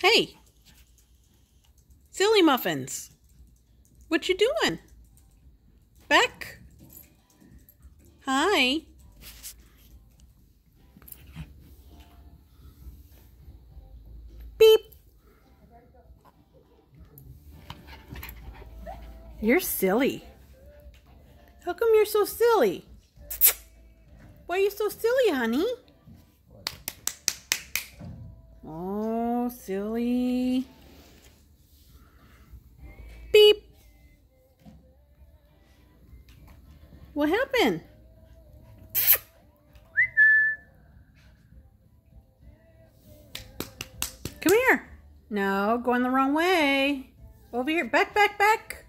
Hey, Silly Muffins, what you doing? Beck? Hi. Beep. You're silly. How come you're so silly? Why are you so silly, honey? Oh, silly. Beep. What happened? Come here. No, going the wrong way. Over here. Back, back, back.